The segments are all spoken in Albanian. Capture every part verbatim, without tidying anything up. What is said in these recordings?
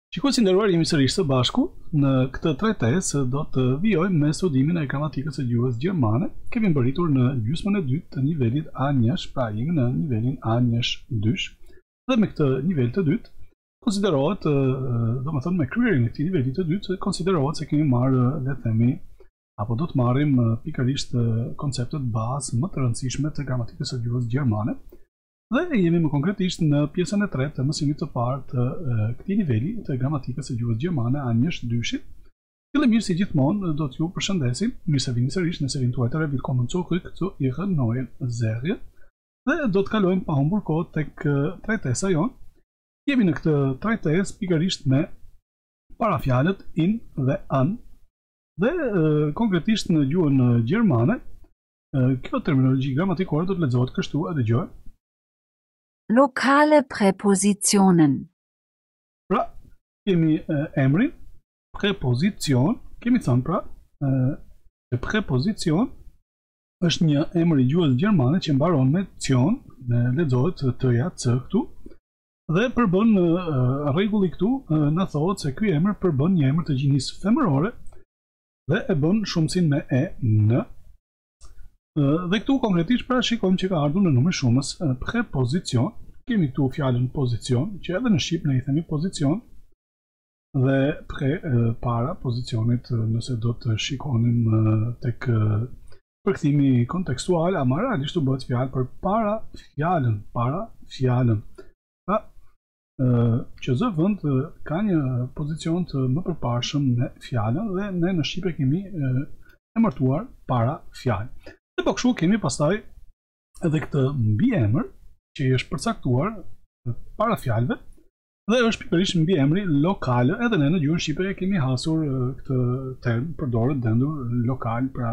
Shikuesi nderuar, jemi sërish së bashku. Në këtë trajtesë do të vijojmë me studimin e gramatikës së gjuhës gjermane. Kemi mbërritur në gjysmën e dytë të nivelit A një, pra jemi në nivelin A një dy. Dhe me këtë nivel të dytë konsiderohet, domethënë me kryerin e këtij niveli të dytë, konsiderohet se kemi marrë, le të themi, apo do të marrim pikërisht konceptet bazë më të rëndësishme të gramatikës së gjuhës gjermane. Dhe jemi më konkretisht në pjesën e tretë të mësimit të parë të këtij niveli të gramatikës së gjuhës gjermane A një dy. Fillimisht si gjithmonë do t'ju përshëndesim, mirë se vini sërish në serinë tuaj të Willkommen zurück zu Ihrer neuen Serie. Dhe do të kalojmë pa humbur kohë tek trajtesa jonë. Jemi në këtë trajtesë pikërisht me parafjalët in dhe an. Dhe konkretisht në gjuhën gjermane, kjo terminologji gramatikore do të lexohet kështu, e dëgjoj. Lokale Präpositionen. Pra, kemi e, emrin, prepozicion, kemi thënë pra, e, prepozicion është një emër i gjuhës gjermane që mbaron me cion, me lexohet të-ja, c këtu, dhe përbën rregulli këtu, na thotë se ky emër përbën një emër të gjinisë femërore dhe e bën shumësin me e n. Dhe këtu konkretisht pra shikojmë që ka ardhur në numër shumës prepozicion. Kemi këtu fjalën pozicion, që edhe në shqip ne i themi pozicion, dhe pre para pozicionit, nëse do të shikonim tek përkthimi kontekstual, ama realisht u bëhet fjalë për para fjalën, para fjalën. Pra, që zë vend ka një pozicion të më përparshëm me fjalën dhe ne në shqip e kemi emërtuar para fjalë. Dhe po kështu kemi pastaj edhe këtë mbiemër që i është përcaktuar para fjalëve dhe është pikërisht mbiemri lokal. Edhe ne në gjuhën shqipe kemi hasur këtë term përdoret dendur lokal, pra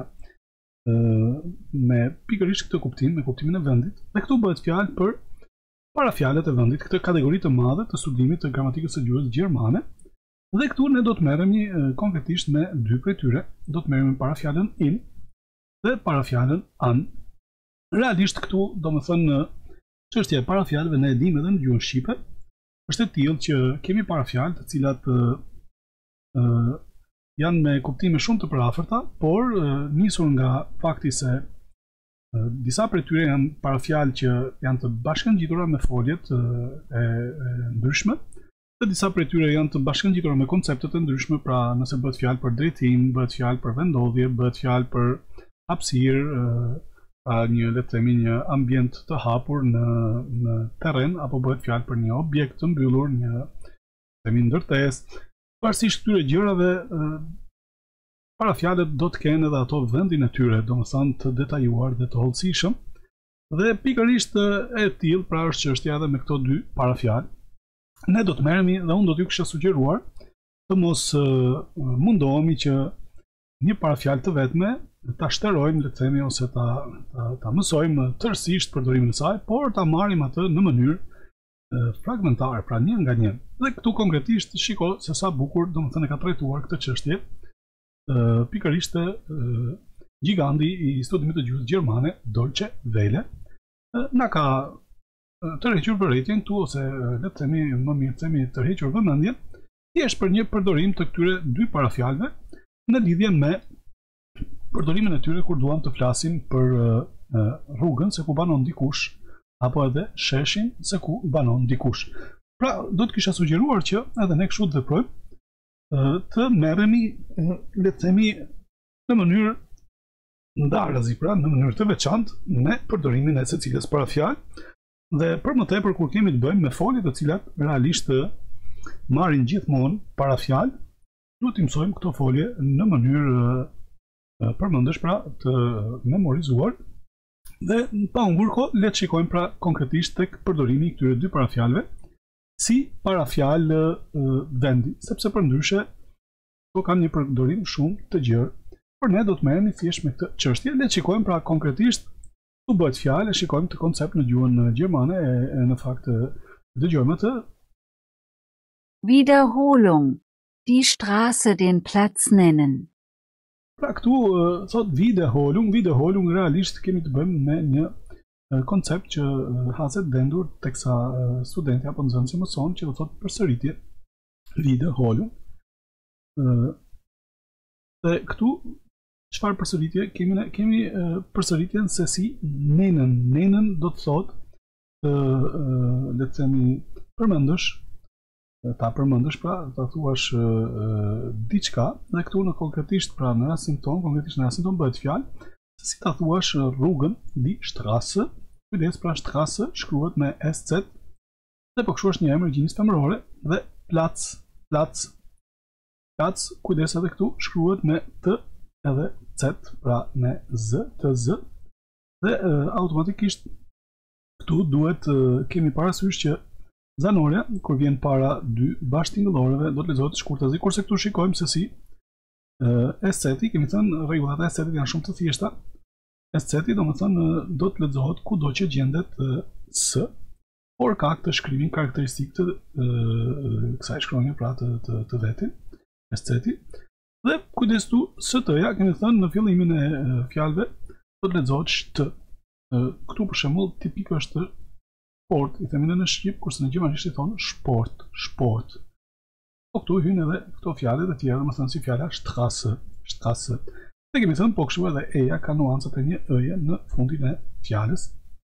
me pikërisht këtë kuptim, me kuptimin e vendit. Dhe këtu bëhet fjalë për parafjalët e vendit, këtë kategori të madhe të studimit të gramatikës së gjuhës gjermane. Dhe këtu ne do të merremi konkretisht me dy prej tyre. Do të merremi me parafjalën in dhe parafjalën an. Realisht këtu, domethënë, çështja e parafjalëve ne e dimë edhe në gjuhën shqipe, është e tillë që kemi parafjalë të cilat uh, uh, janë me kuptime shumë të përafërta, por uh, nisur nga fakti se uh, disa prej tyre janë parafjalë që janë të bashkëngjitura me foljet uh, e, e ndryshme, dhe disa prej tyre janë të bashkëngjitura me konceptet e ndryshme, pra nëse bëhet fjalë për drejtim, bëhet fjalë për vendodhje, bëhet fjalë për hapësirë, pra një, le të themi, një ambient të hapur në, në terren, apo bëhet fjalë për një objekt të mbyllur, një, themi, ndërtesë. Pavarësisht këtyre gjërave, parafjalët do të kenë edhe ato vendin e tyre, domethënë të detajuar dhe të hollësishëm. Dhe pikërisht e tillë pra është çështja edhe me këto dy parafjalë. Ne do të merremi dhe unë do t'ju kisha sugjeruar të mos mundohemi që një parafjalë të vetme ta shterojmë, le të themi, ose ta, ta, ta mësojmë tërësisht përdorimin e saj, por ta marrim atë në mënyrë fragmentare, pra një nga një. Dhe këtu konkretisht shiko se sa bukur domethënë ka trajtuar këtë çështje pikërisht giganti i studimit të gjuhës gjermane, Deutsche Welle. Na ka tërhequr vërejtjen këtu, ose le të themi, më mirë të themi tërhequr vëmendjen, thjesht për një përdorim të këtyre dy parafjalëve në lidhje me përdorimin e tyre kur duam të flasim për uh, rrugën se ku banon dikush, apo edhe sheshin se ku banon dikush. Pra, do të kisha sugjeruar që edhe ne kështu të veprojmë, uh, të merremi, uh, le të themi, në mënyrë ndarëzi, pra në mënyrë të veçantë me përdorimin e secilës parafjalë, dhe për më tepër kur kemi të bëjmë me folje të cilat realisht marrin gjithmonë parafjalë, duhet të mësojmë këto folje në mënyrë përmendesh, pra të memorizuar. Dhe pa humbur kohë, le të shikojmë pra konkretisht tek përdorimi i këtyre dy parafjalëve si parafjalë vendi, sepse përndryshe to kanë një përdorim shumë të gjerë. Por ne do të merremi thjesht me këtë çështje. Le të shikojmë pra konkretisht ku bëhet fjalë, shikojmë këtë koncept në gjuhën gjermane e, e në fakt dëgjojmë atë. Wiederholung. Die Straße den Platz nennen. Pra këtu thot Wiederholung, Wiederholung realisht kemi të bëjmë me një koncept që haset dendur teksa studenti apo nxënësi mëson, që do thot përsëritje. vide, holun. Dhe këtu çfarë përsëritje kemi ne? Kemi përsëritjen se si nenën. Nenën do të thotë të le të themi përmendësh, ta përmendësh, pra ta thuash diçka, dhe këtu në konkretisht, pra në rastin ton, konkretisht në rastin ton bëhet fjalë se si ta thuash rrugën, di Straße. Kujdes, pra Straße shkruhet me S C, dhe po kështu është një emër gjinjës femërore, dhe Platz, Platz, Platz, kujdes edhe këtu shkruhet me T edhe C, pra me Z, T Z, dhe uh, automatikisht këtu duhet uh, kemi parasysh që zanoria, kur vjen para dy bashkëtingëlloreve, do të lexohet shkurtazi, kurse këtu shikojmë se si uh, S C-i, kemi thënë rregullat e S C-it janë shumë të thjeshta. S C-i do të thonë do të lexohet kudo që gjendet uh, S, por ka këtë shkrimin karakteristik të uh, kësaj shkronje, pra të, të, të vetin, S C-i. Dhe kujdes tu, S T-ja, kemi thënë në fillimin e uh, fjalëve do të lexohet sht. Uh, këtu për shembull tipik është sport, i themi në shqip, kurse në gjermanisht i thonë sport, sport. Po këtu hyn edhe këto fjalë të tjera, domethënë si fjala Straße, Straße. Ne kemi thënë, po kështu edhe e-ja ka nuancat e një e-je në fundin e fjalës.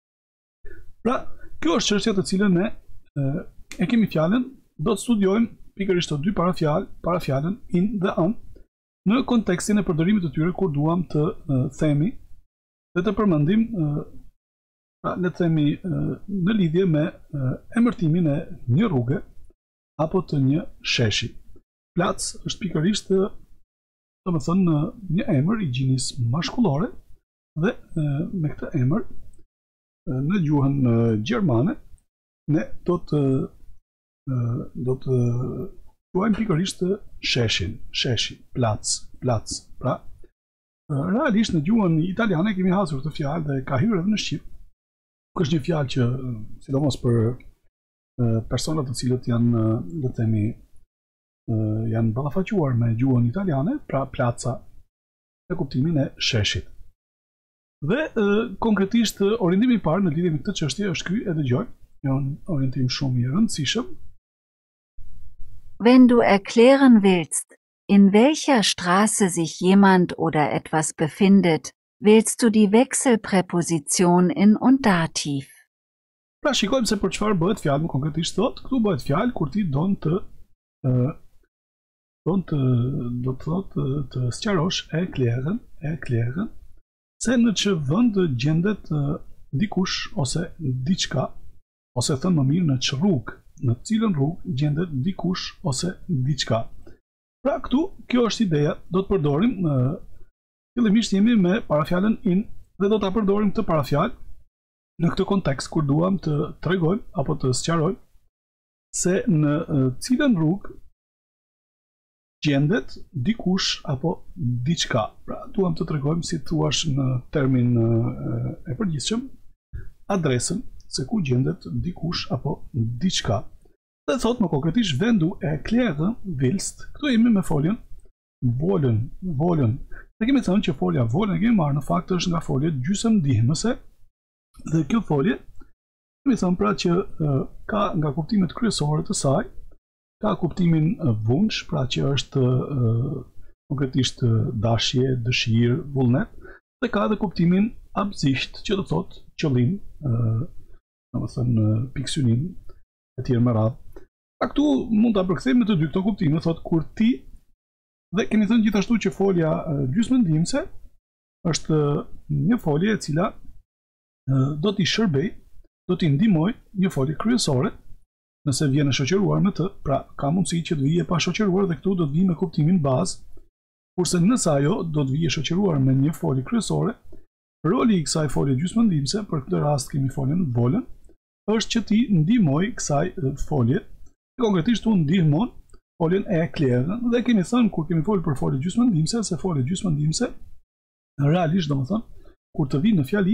Pra, kjo është çështja të cilën ne e, e kemi fjalën, do të studiojmë pikërisht të dy parafjalë, parafjalën in dhe an, në kontekstin e përdorimit të tyre kur duam të e, themi dhe të përmendim, e, pra le të themi e, në lidhje me e, emërtimin e një rruge apo të një sheshi. Platz është pikërisht do të thënë një emër i gjinjës mashkullore, dhe e, me këtë emër e, në gjuhën e, gjermane ne do të e, do të quajmë pikërisht sheshin, sheshi, Platz, Platz. Pra, e, realisht në gjuhën italiane kemi hasur këtë fjalë dhe ka hyrë edhe në shqip. Nuk është një fjalë që sidomos për e, personat të cilët janë, le të themi, janë ballafaquar me gjuhën italiane, pra placa në kuptimin e sheshit. Dhe e, konkretisht orientimi i parë në lidhje me këtë çështje është ky, e dëgjojmë, një orientim shumë i rëndësishëm. Wenn du erklären willst, in welcher Straße sich jemand oder etwas befindet, wählst du die Wechselpräposition in und Dativ. Pra shikojmë se për çfarë bëhet fjalë më konkretisht sot. Këtu bëhet fjalë kur ti don të uh, don të do të thotë të sqarosh erklären, erklären se në çë vend gjendet uh, dikush ose diçka, ose thënë më mirë në çë rrugë, në cilën rrugë gjendet dikush ose diçka. Pra këtu, kjo është ideja, do të përdorim uh, fillimisht jemi me parafjalën in dhe do ta përdorim këtë parafjalë në këtë kontekst kur duam të tregojmë apo të sqarojmë se në uh, cilën rrugë gjendet dikush apo diçka. Pra duam të tregojmë, si thuash në termin uh, e përgjithshëm, adresën se ku gjendet dikush apo diçka. Dhe thot më konkretisht vendu erklären willst. Këtu jemi me foljen wollen, wollen. Ne kemi thënë që folja wollen e kemi marrë në fakt është nga folja gjysmëndihmëse, dhe kjo folje kemi thënë pra që uh, ka nga kuptimet kryesore të saj, ka kuptimin uh, wunsch, pra që është uh, konkretisht uh, dashje, dëshirë, vullnet, dhe ka edhe kuptimin Absicht, që do thotë qëllim, uh, domethënë uh, piksynim e tjerë me radhë. A këtu mund ta përkthejmë në të dy këto kuptime, thotë kur ti, dhe kemi thënë gjithashtu që folja uh, gjysmëndihmëse është uh, një folje e cila uh, do t'i shërbej, do t'i ndihmoj një folje kryesore, nëse vjen e shoqëruar me të, pra ka mundësi që të vijë pa shoqëruar dhe këtu do të vijë me kuptimin bazë, kurse nëse ajo do të vijë shoqëruar me një folje kryesore, roli i kësaj folje gjysmëndihmëse, për këtë rast kemi foljen wollen, është që ti ndihmoj kësaj folje, konkretisht u ndihmon foljen e erklären, dhe kemi thënë kur kemi folur për folje gjysmëndihmëse, se folje gjysmëndihmëse realisht domethënë kur të vijë në fjali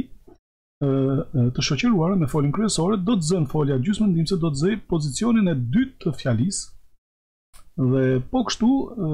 të shoqëruar me foljen kryesore, do të zënë folja gjysmëndihmëse, do të zëjë pozicionin e dytë të fjalisë, dhe po kështu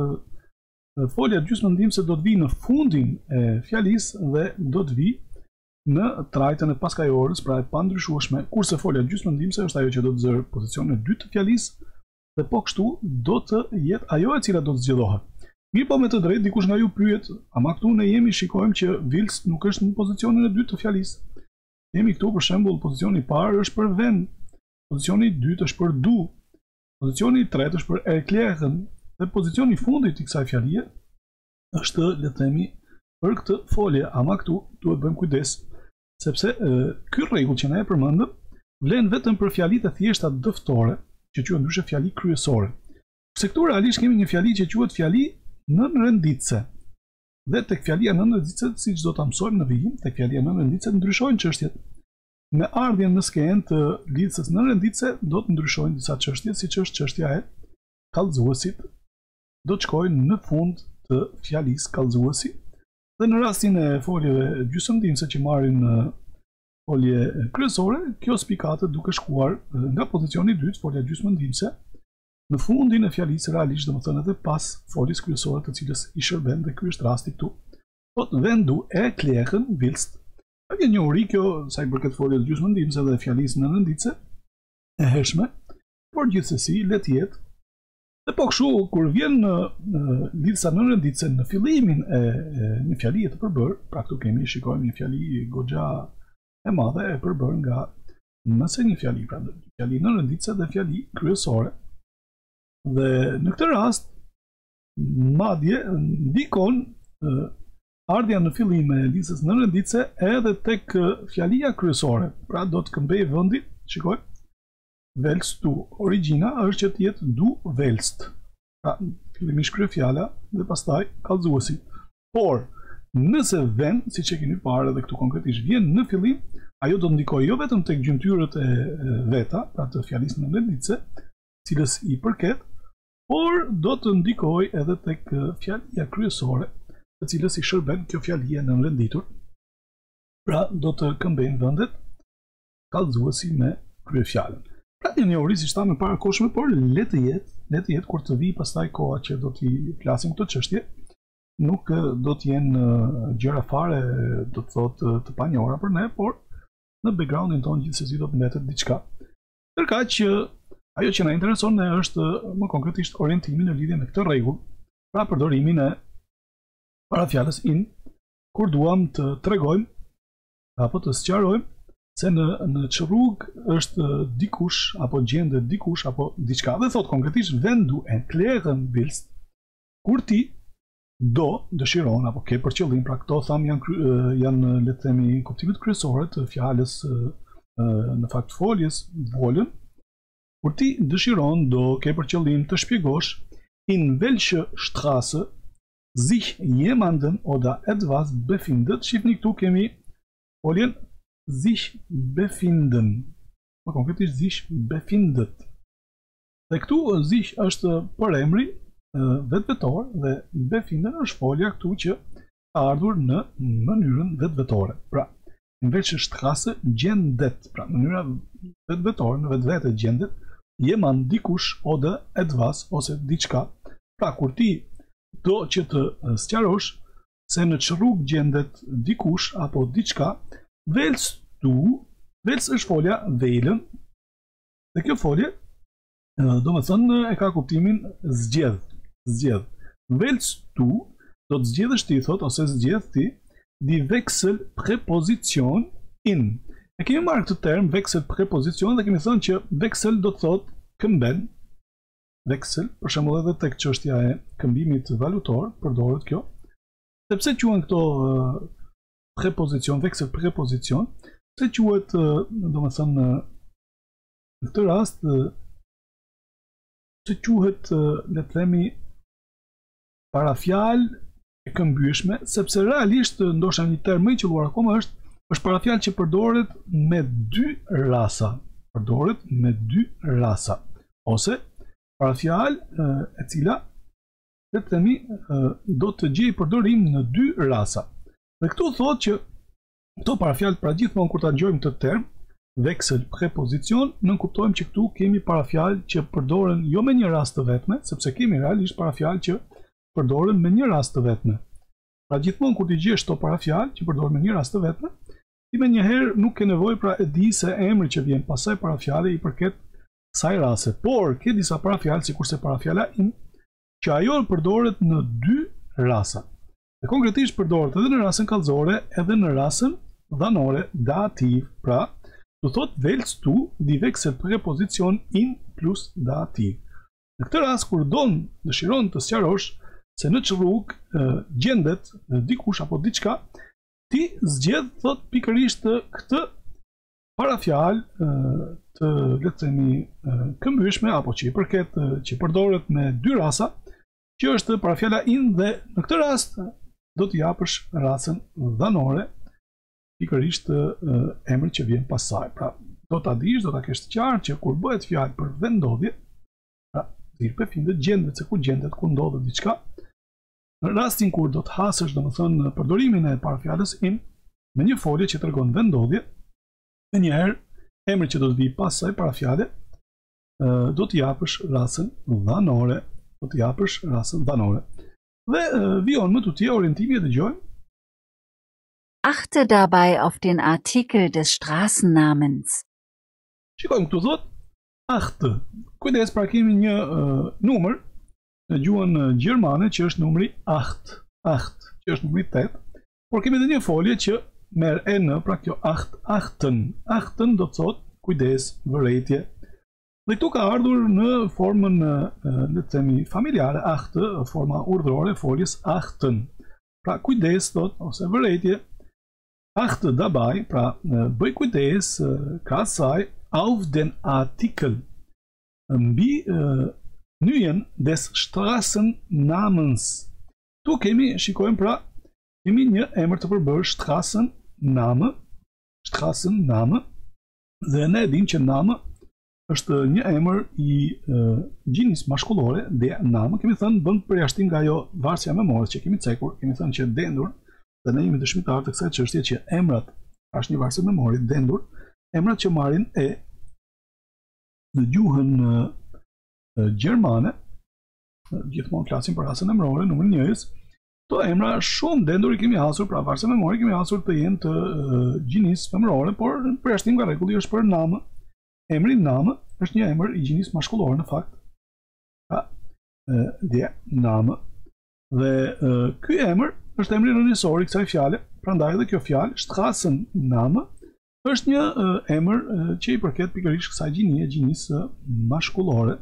folja gjysmëndihmëse do të vijë në fundin e fjalisë dhe do të vijë në trajtën e paskajorës, pra e pandryshueshme, kurse folja gjysmëndihmëse është ajo që do të zërë pozicionin e dytë të fjalisë dhe po kështu do të jetë ajo e cila do të zgjedhohet. Mirë po me të drejtë dikush nga ju pyet, ama këtu ne jemi shikojmë që Vilst nuk është në pozicionin e dytë të fjalisë. Jemi këtu për shembull pozicioni i parë është për vend, pozicioni i dytë është për du, pozicioni i tretë është për erklerën dhe pozicioni i fundit i kësaj fjalie është le të themi për këtë folje, ama këtu duhet bëjmë kujdes sepse ky rregull që ne e përmendëm vlen vetëm për fjalitë e thjeshta dëftore, që quhen ndryshe fjali kryesore. Sepse këtu realisht kemi një fjali që quhet fjali nënrenditse. Dhe tek fjalia nënrenditse, siç do ta mësojmë në vijim, tek fjalia nënrenditse ndryshojnë çështjet. Me ardhjen në skenë të lidhjes nënrenditse do të ndryshojnë disa çështje, siç është çështja e kallëzuesit. Do të shkojnë në fund të fjalisë kallëzuesi. Dhe në rastin e foljeve gjysmëdimëse që marrin folje kryesore, kjo spikate duke shkuar nga pozicioni i dytë, folja gjysmëdimëse, në fundin e fjalisë realisht, domethënë edhe pas foljes kryesore të cilës i shërben, dhe ky është rasti këtu. Thot wenn du erklären willst. Është një njohuri kjo sa i përket foljes gjysmëdimëse dhe fjalisë nënrenditse e hershme, por gjithsesi le të jetë. Dhe po kështu kur vjen në lidhsa nënrenditse në fillimin e, e një fjalie të përbërë, pra këtu kemi shikojmë një fjali goxha e madhe e përbërë nga nëse një fjali, pra fjali nënrenditse dhe fjali kryesore. Dhe në këtë rast madje ndikon ardhja në fillim e lidhjes nënrenditse edhe tek fjalia kryesore, pra do të këmbej vendi, shikoj. Velst du. Origjina është që të jetë du velst. Pra, fillimisht kryefjala dhe pastaj kallëzuesi. Por, nëse vend, siç e keni parë edhe këtu konkretisht vjen në fillim, ajo do të ndikojë jo vetëm tek gjymtyrët e veta, pra të fjalisë nënrenditse, cilës i përket, por do të ndikojë edhe tek fjalia kryesore, të cilës i shërben kjo fjali e nënrenditur. Pra, do të këmbejnë vendet kallëzuesi me kryefjalën. Pra një njohuri si shta me para koshme, por le të jetë, le të jetë kur të vi pastaj koha që do t'i flasim këtë çështje, nuk do të jenë gjëra fare, do të thotë të panjohura për ne, por në backgroundin tonë gjithsesi do të mbetet diçka. Ndërkaq që ajo që na intereson ne është më konkretisht orientimi në lidhje me këtë rregull, pra përdorimin e parafjalës in, kur duam të tregojmë apo të sqarojmë se në në çrrug është dikush apo gjendet dikush apo diçka. Dhe thot konkretisht wenn du erklären willst, kur ti do dëshiron apo ke për qëllim, pra këto tham janë janë le të themi kuptimet kryesore të fjalës në fakt foljes volën. Kur ti dëshiron do ke për qëllim të shpjegosh in welche Straße sich jemanden oder etwas befindet. Shifni këtu kemi foljen sich befinden. Më konkretisht sich befindet. Dhe këtu sich është për emri vetvetor dhe befinden është folja këtu që ka ardhur në mënyrën vetvetore. Pra, in welche Straße gjendet, pra mënyra vetvetore në vetvete gjendet, jemand dikush oder etwas ose diçka. Pra kur ti do që të sqarosh se në çrrug gjendet dikush apo diçka, Velst du, velst është folja vejlën, dhe kjo folje, do më thënë, e ka kuptimin zgjedh, zgjedh. Velst du, do të zgjedhësh ti, thot, ose zgjedh ti, di veksel prepozicion in. E kemi marrë këtë term, veksel prepozicion, dhe kemi thënë që veksel do të thot këmben, veksel, për shembull edhe tek çështja e këmbimit valutor, përdoret kjo, sepse quhen këto prepozicion, veksel prepozicion, se quhet, do më thënë, në këtë rast, se quhet, le të themi, parafjalë e këmbyeshme, sepse realisht, ndoshta një term më i qelluar akoma është, është parafjalë që përdoret me dy rasa, përdoret me dy rasa, ose parafjalë e cila, le të themi, do të gjejë përdorim në dy rasa. Dhe këtu thot që këto parafjalë pra gjithmonë kur ta ngjojmë këtë term, veksel prepozicion, nënkuptojmë që këtu kemi parafjalë që përdoren jo me një rast të vetme, sepse kemi realisht parafjalë që përdoren me një rast të vetme. Pra gjithmonë kur ti gjesh këto parafjalë që përdoren me një rast të vetme, ti menjëherë nuk ke nevojë pra e di se emri që vjen pasaj parafjale i përket kësaj rase. Por ke disa parafjalë, sikurse parafjala in, që ajo përdoret në dy rasa. Dhe konkretisht përdoret edhe në rasën kallëzore, edhe në rasën dhanore, dativ. Pra, do thot wählst du die Wechselpräposition in plus dativ. Në këtë rast, kur don dëshiron të sqarosh se në që rrugë gjendet dikush apo diçka, ti zgjedh thot pikërisht këtë parafjalë të le të themi këmbyshme apo që i përket që përdoret me dy rasa, që është parafjala in, dhe në këtë rast do të japësh rasën dhanore, pikërisht emri që vjen pas saj. Pra, do ta dish, do ta kesh të qartë që kur bëhet fjalë për vendodhje, pra, dir përfindet gjendet se ku gjendet, ku ndodhet diçka. Në rastin kur do të hasësh, domethënë përdorimin e parafjalës in me një folje që tregon vendodhje, e njëherë emri që do të vi pas saj parafjale do të japësh rasën dhanore, do të japësh rasën dhanore. Dhe vion më tutje orientimi e dëgjojmë. Achte dabei auf den Artikel des Straßennamens. Shikojmë këtu thot achte. Kujdes, pra kemi një uh, numër në gjuhën gjermane që është numri acht, acht, që është numri tetë, por kemi edhe një folje që merr e në, pra kjo acht, achten. Achten do të thot kujdes, vërejtje. Dhe këtu ka ardhur në formën uh, le të themi familjare, achte, forma urdhërore e foljes achten. Pra kujdes thot ose vërejtje. Achte dabei, pra uh, bëj kujdes uh, krahas saj auf den Artikel, mbi uh, nyen des Straßennamens. Tu kemi, shikojmë pra, kemi një emër të përbërë Straßenname, Straßenname, dhe ne dim që name është një emër i uh, gjinis mashkullore, de name, kemi thënë bën përjashtim nga ajo varsja memorës që kemi cekur, kemi thënë që dendur, dhe ne jemi dëshmitar të kësaj çështje që emrat, është një varsje memori, dendur, emrat që marrin e në gjuhën uh, gjermane, gjithmonë flasim për rasën emrore, numër njëjës, to emra shumë dendur i kemi hasur, pra varsë memori kemi hasur të jenë të uh, gjinis femërore, por përjashtim nga rregulli është për namë. Emri namë është një emër i gjinis mashkullore në fakt. Pra, uh, dhe namë. Dhe uh, ky emër është emri rënjësor i kësaj fjale, prandaj edhe kjo fjalë, Straßenname, është një uh, emër uh, që i përket pikërisht kësaj gjinie, gjinis uh, mashkullore.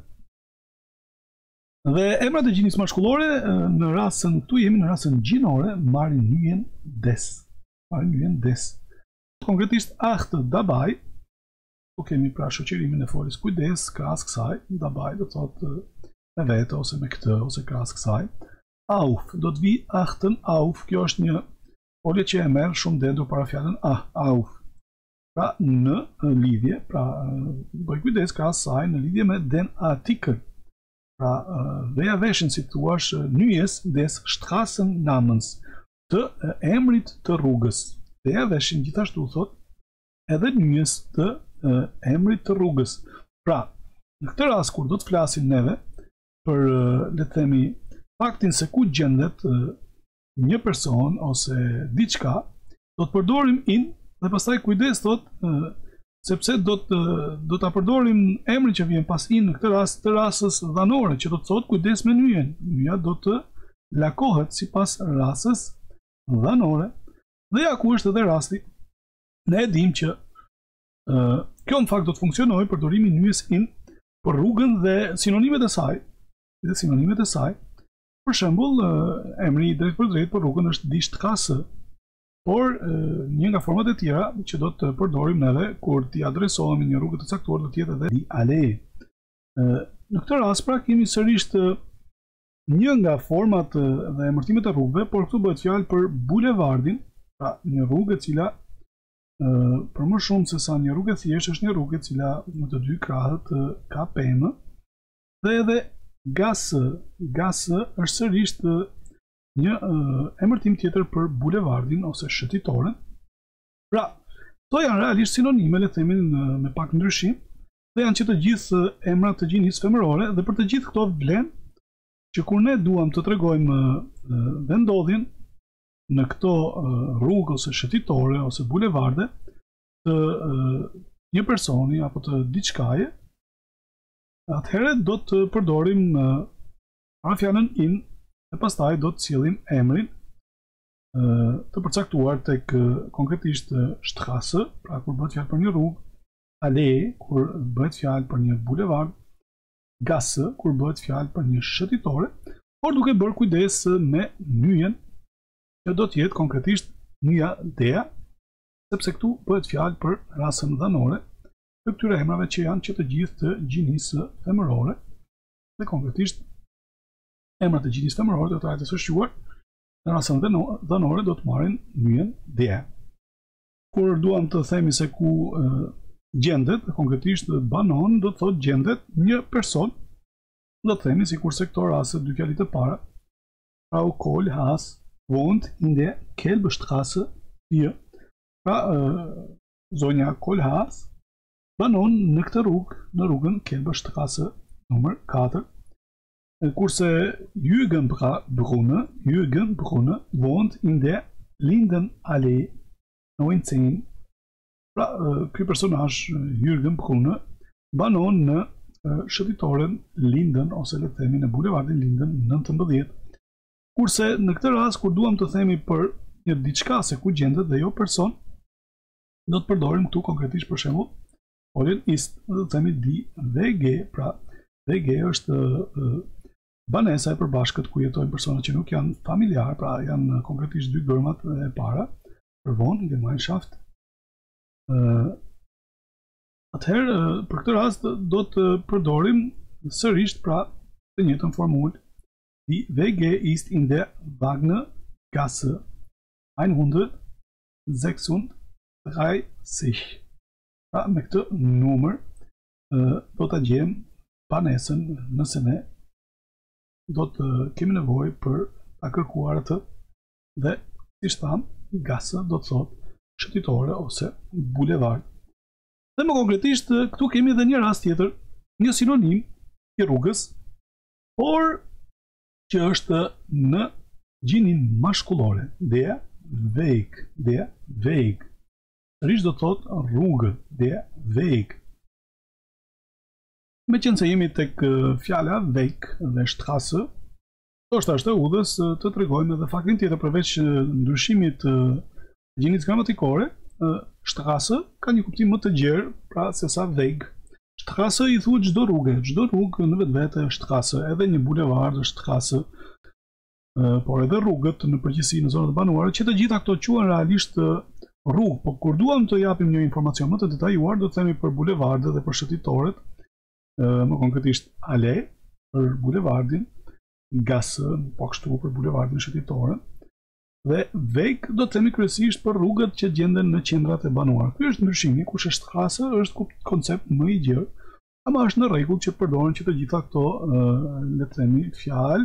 Dhe emrat e gjinis mashkullore në rasën këtu jemi në rasën gjinore marrin nyen des. Marrin nyen des. Konkretisht achte dabei, ku kemi pra shoqërimin e foljes kujdes, krahas kësaj, dabei do të thotë me vete ose me këtë ose krahas kësaj. Auf do të vi achten auf, kjo është një folje që e merr shumë dendur para fjalën ah, auf. Pra në lidhje, pra bëj kujdes krahas kësaj në lidhje me den Artikel. Pra, veja veshin si thuash nyjes des Straßennamens, të emrit të rrugës. Veja veshin gjithashtu thot edhe nyjes të emrit të rrugës. Pra, në këtë rast kur do të flasim neve për le të themi faktin se ku gjendet një person ose diçka, do të përdorim in dhe pastaj kujdes thot sepse do të do ta përdorim emrin që vjen pas in në këtë rast të rasës dhanore, që do të thotë kujdes me nyen. Nyja do të lakohet sipas rasës dhanore. Dhe ja ku është edhe rasti. Ne e dim që uh, kjo në fakt do të funksionojë përdorimi nyjes in për rrugën dhe sinonimet e saj. Dhe sinonimet e saj. Për shembull, uh, emri drejt për drejt për rrugën është die Straße. Por një nga format e tjera që do të përdorim neve kur t'i adresohemi një rrugë të caktuar do të jetë edhe die Allee. Në këtë rast pra kemi sërish një nga format dhe emërtimet e rrugëve, por këtu bëhet fjalë për bulevardin, pra një rrugë e cila për më shumë se sa një rrugë e thjeshtë është një rrugë e cila në të dy krahët ka pemë, dhe edhe Gasse, Gasse është sërish një uh, emërtim tjetër për bulevardin ose shëtitoren. Pra, to janë realisht sinonime, le themi me pak ndryshim, dhe janë që të gjithë emrat të gjinis femërore, dhe për të gjithë këto vlen që kur ne duam të tregojmë uh, vendodhjen në këto uh, rrugë ose shëtitore ose bulevarde të uh, një personi apo të diçkaje, atëherë do të përdorim uh, parafjalën in e pastaj do të sillim emrin uh, të përcaktuar tek uh, konkretisht uh, Straße, pra kur bëhet fjalë për një rrugë, Allee kur bëhet fjalë për një bulevard, Gasse kur bëhet fjalë për një shëtitore, por duke bërë kujdes me nyjen që do të jetë konkretisht nyja dea, sepse këtu bëhet fjalë për rasën dhanore të këtyre emrave që janë që të gjithë të gjinisë femërore, dhe konkretisht emrat e gjinisë femërore do të trajtet së shquar, në rasën dhanore do të marrin nyjen dea. Kur duam të themi se ku uh, gjendet, konkretisht banon, do të thot gjendet një person, do të themi si kurse këto rase dy fjalit e para, Frau Kohlhaas wohnt in der Kelbestraße vier. Pra, uh, zonja Kohlhaas banon në këtë rrugë, në rrugën Kelbestraße numër katër. Kurse Jürgen Brunne, Jürgen Brunne wohnt in der Lindenallee negentien. Pra, ky personazh Jürgen Brunne banon në shëtitoren Linden, ose le të themi në bulevardin Linden nëntëmbëdhjetë. Kurse në këtë rast, kur duam të themi për një diçka se ku gjendet dhe jo person, do të përdorim këtu konkretisht për shembull foljen ist, do të themi di V G, pra V G është uh, banesa e përbashkët ku jetojnë persona që nuk janë familjar, pra janë konkretisht dy gërmat e para, për vonë, Gemeinschaft. Uh, Atëherë, uh, për këtë rast do të përdorim sërish pra të njëjtën formulë. Die W G ist in der Wagnergasse hundertsechsunddreißig. Pra me këtë numër uh, do të gjem banesën nëse ne do të kemi nevojë për ta kërkuar atë, dhe si tham, gasse do të thot shëtitore ose bulevard. Dhe më konkretisht këtu kemi edhe një rast tjetër, një sinonim i rrugës, por që është në gjinin mashkullore, der Weg, der Weg. Sërish do të thot rrugë, der Weg. Me qenë se jemi tek fjala Weg dhe Straße, është ashtë e udhës të tregojmë edhe faktin tjetër, përveç ndryshimit të gjinit gramatikore, Straße ka një kuptim më të gjerë, pra se sa Weg. Straße i thuhet çdo rrugë, çdo rrugë në vetvete është Straße, edhe një bulevard është Straße, por edhe rrugët në përgjithësi në zonat e banuara, që të gjitha këto quhen realisht rrugë, por kur duam të japim një informacion më të detajuar, do të themi për bulevardet dhe për shëtitoret, më konkretisht Allee për bulevardin, Gasse, po kështu për bulevardin shëtitoren, dhe Weg do të themi kryesisht për rrugët që gjenden në qendrat e banuara. Ky është ndryshimi, kurse Straße është koncept më i gjerë, ama është në rregull që përdoren që të gjitha këto, le të themi, fjalë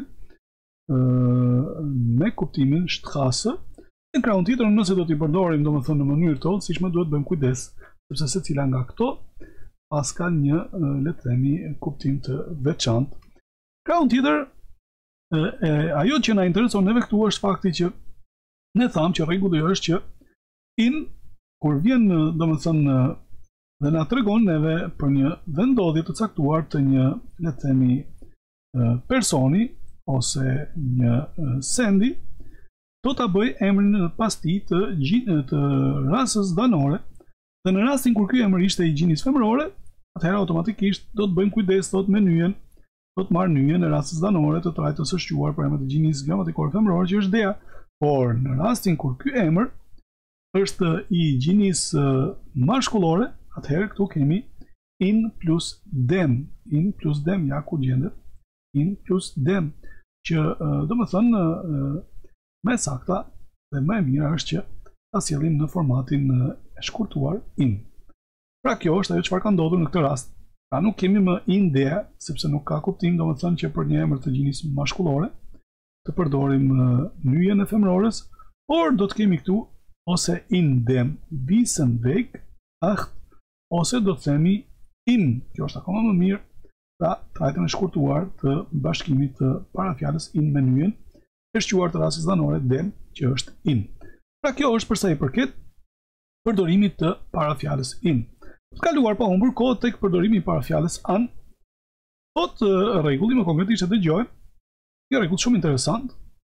me kuptimin Straße. Në krahun tjetër, nëse do t'i përdorim domethënë në mënyrë të hollë, siçmë duhet bëjmë kujdes, sepse secila nga këto pas ka një, le të themi, kuptim të veçantë. Krahun tjetër, e, ajo që na intereson neve këtu është fakti që ne thamë që rregulli është që in, kur vjen domethënë dhe na tregon neve për një vendodhje të caktuar të një, le të themi, personi ose një sendi, do ta bëj emrin pas tij të, të rasës danore, dhe në rastin kur ky emër ishte i gjinisë femërore, atëherë automatikisht do të bëjmë kujdes thot me nyjen, do të marr nyjen e rasës danore të trajtës së shquar për emër të gjinisë gramatikore femërore që është dea. Por në rastin kur ky emër është i gjinisë mashkullore, atëherë këtu kemi in plus dem, in plus dem, ja ku gjendet in plus dem, që do më thënë me sakta dhe me mira është që ta sjellim në formatin e shkurtuar in. Pra kjo është ajo çfarë ka ndodhur në këtë rast. Pra nuk kemi më in dea, sepse nuk ka kuptim, do më thënë që për një emër të gjinisë mashkullore të përdorim nyjen e femërores, por do të kemi këtu ose in dem diesen Weg acht, ose do të themi in, kjo është akoma më mirë, pra trajtën e shkurtuar të bashkimit të parafjalës in me nyjen e shquar të rasës danore dem, që është in. Pra kjo është përsa i përket përdorimit të parafjalës in. Të kaluar pa humbur kohë tek përdorimi i parafjalës an, Thot rregulli më konkretisht e dëgjojmë. Një rregull shumë interesant.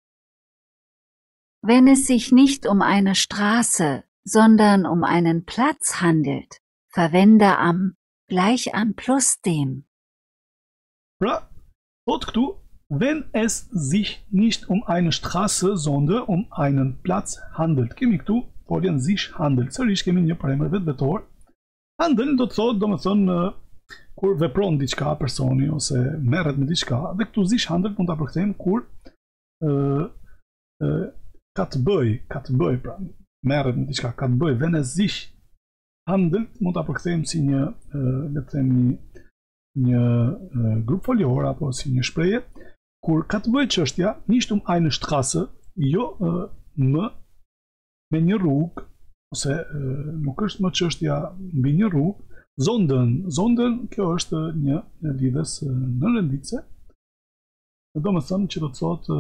Wenn es sich nicht um eine Straße, sondern um einen Platz handelt, verwende am gleich an plus dem. Pra, thot këtu, wenn es sich nicht um eine Straße, sondern um einen Platz handelt. Kemi këtu foljen sich handelt. Sërish kemi një përemër vetvetor. Handel do të thotë, domethënë kur vepron diçka personi ose merret me diçka, dhe këtu sich handel mund ta përkthejmë kur ë ë ka të bëj, ka të bëj pra, merret me diçka, ka të bëj. Wenn es sich handelt mund ta përkthejmë si një, le të themi, një grup folior apo si një shprehje kur ka të bëj çështja nicht um eine Straße, jo më me një rrugë ose nuk është më çështja mbi një rrugë, sondern, sondern kjo është një lidhës nënrenditëse. Do më thënë që do të thotë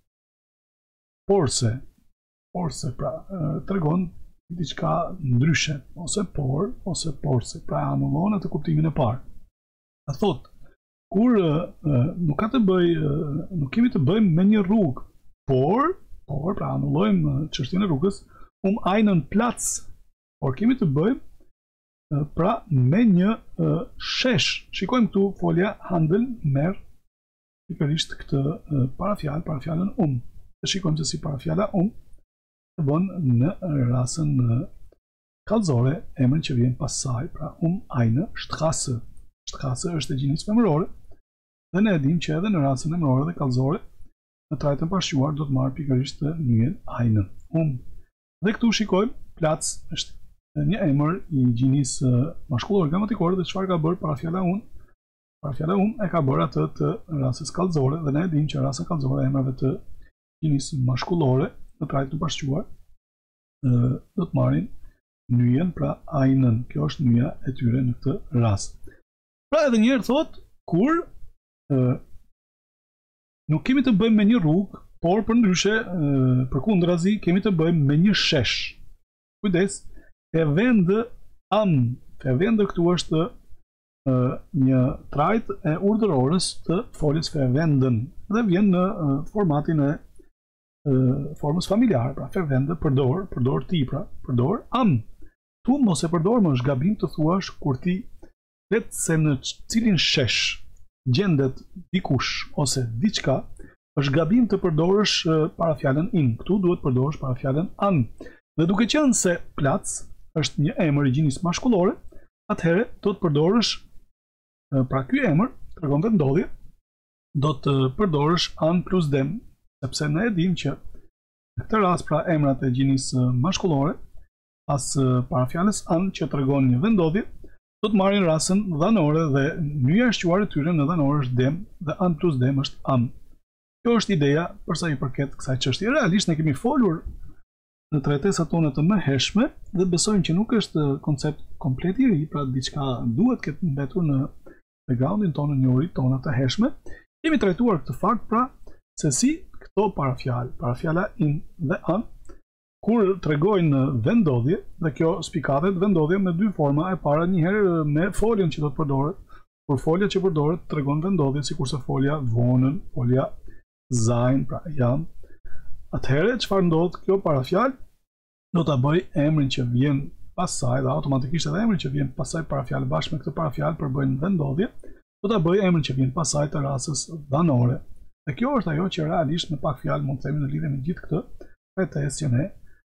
porse, porse pra tregon diçka ndryshe, ose por, ose porse, pra anullon atë kuptimin e parë. A thotë, kur nuk ka të bëj, nuk kemi të bëjmë me një rrugë, por, por, pra anullojmë çështjen e rrugës, um einen Platz, por kemi të bëjmë pra me një shesh. Shikojmë këtu folja handel merr pikërisht këtë parafjalë, parafjalën um. Dhe shikojmë se si parafjala um të bën në rastin kallëzore emrin që vjen pas saj, pra um eine Straße. Straße është e gjinisë femërore dhe ne e dimë që edhe në rastin emërore dhe kallëzore në trajtën parashquar do të marrë pikërisht nyjen eine. Um. Dhe këtu shikojmë Platz është një emër i gjinisë mashkullore gramatikore dhe çfarë ka bërë parafjala un? Parafjala un e ka bërë atë të rastës kallëzore dhe ne e dimë që rasta kallëzore e emrave të gjinisë mashkullore në trajtën e parashquar do të marrin nyjen, pra einen. Kjo është nyja e tyre në këtë rast. Pra edhe një herë thot kur e, nuk kemi të bëjmë me një rrugë, por përndryshe përkundrazi kemi të bëjmë me një shesh. Kujdes, verwende am, verwende këtu është uh, një trajt e urdhërorës të foljes verwenden dhe vjen në uh, formatin e uh, formës familjare, pra verwende përdor, përdor ti, pra përdor am. Tu mos e përdor më është gabim të thuash kur ti letë se në cilin shesh gjendet dikush ose diçka, është gabim të përdorësh uh, parafjalën in. Këtu duhet përdorësh parafjalën an. Dhe duke qenë se Platz është një emër i gjinisë mashkullore, atëherë do të përdorësh, pra ky emër tregon vendodhje, do të përdorësh an plus dem, sepse ne e dimë që në këtë rast pra emrat e gjinisë mashkullore pas parafjalës an që tregon një vendodhje, do të marrin rasën dhanore dhe nyja e shquar e tyre në dhanore është dem dhe an plus dem është am. Kjo është ideja përsa i përket kësaj çështje. Realisht ne kemi folur në tretesat tona të mëhershme dhe besojmë që nuk është koncept komplet i ri, pra diçka duhet këtë mbetur në backgroundin tonë, në njohurit tona të hershme. Kemi trajtuar këtë fakt pra se si këto parafjalë, parafjala in dhe an, kur tregojnë vendodhje, dhe kjo spikatet vendodhje me dy forma. E para njëherë me foljen që do të përdoret, kur folja që përdoret tregon vendodhje, sikurse folja vonën, folja sein, pra jam. Atëherë, çfarë ndodh, kjo parafjalë do ta bëj emrin që vjen pas saj dhe automatikisht edhe emrin që vjen pas saj parafjalë bashkë me këtë parafjalë përbëjnë vendodhje, do ta bëj emrin që vjen pas saj të rastës dhanore. Dhe kjo është ajo që realisht me pak fjalë mund të themi në lidhje me gjithë këtë pretesë që ne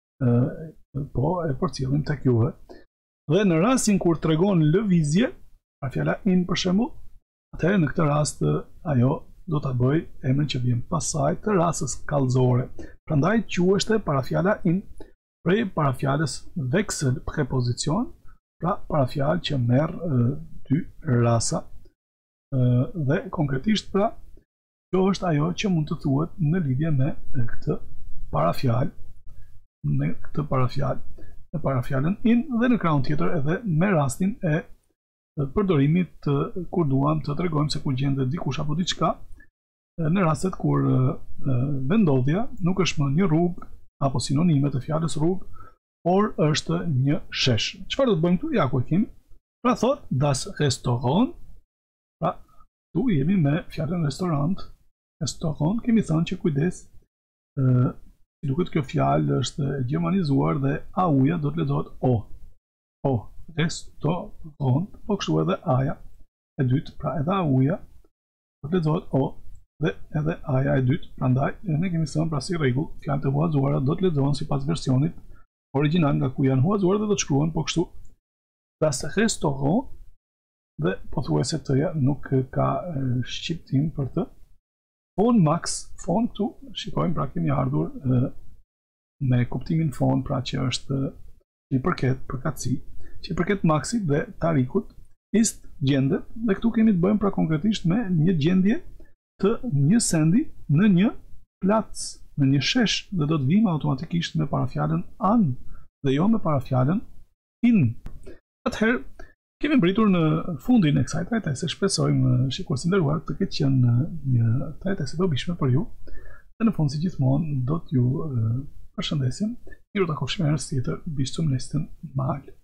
e, po e përcjellim tek juve. Dhe në rastin kur tregon lëvizje, parafjala in për shembull, atëherë në këtë rast ajo do ta bëj emrin që vjen pas saj të rastës kallëzore. Prandaj quheshte parafjala in prej parafjalës veksel prepozicion, pra parafjalë që merr dy rasa. E, dhe konkretisht pra kjo është ajo që mund të thuhet në lidhje me këtë parafjalë, me këtë parafjalë, me parafjalën in dhe në krahun tjetër edhe me rastin e përdorimit kur duam të tregojmë se ku gjendet dikush apo diçka, në rastet kur vendodhja nuk është më një rrugë apo sinonime të fjalës rrugë, por është një shesh. Çfarë do të bëjmë këtu? Ja ku e kemi. Pra thot das Restaurant, pra Tu jemi me fjalën restorant, restaurant, kemi thënë që kujdes, ë duket kjo fjalë është e gjermanizuar dhe auja do të lexohet o. O, restaurant, po kështu edhe aja e dytë, pra edhe auja do të lexohet o dhe edhe aja e dytë, prandaj ne kemi thënë pra si rregull, fjalët e huazuara do të lexohen sipas versionit origjinal nga ku janë huazuar dhe do të shkruhen po kështu. Das restaurant dhe pothuajse të-ja nuk ka shqiptim për të. Fon max, fon këtu, shikojmë pra kemi ardhur e, me kuptimin fon, pra që është i përket përkatësi, që i përket maxit dhe tarikut, ist gjendet, dhe këtu kemi të bëjmë pra konkretisht me një gjendje të një sendi në një plac, në një shesh, dhe do të vim automatikisht me parafjalën an dhe jo me parafjalën in. Atëherë, kemi mbritur në fundin e kësaj trajtese, shpresojmë shikues të nderuar të ketë qenë një trajtese e dobishme për ju. Dhe në fund si gjithmonë do t'ju përshëndesim. Miru takofshim herës tjetër, bis zum nächsten Mal.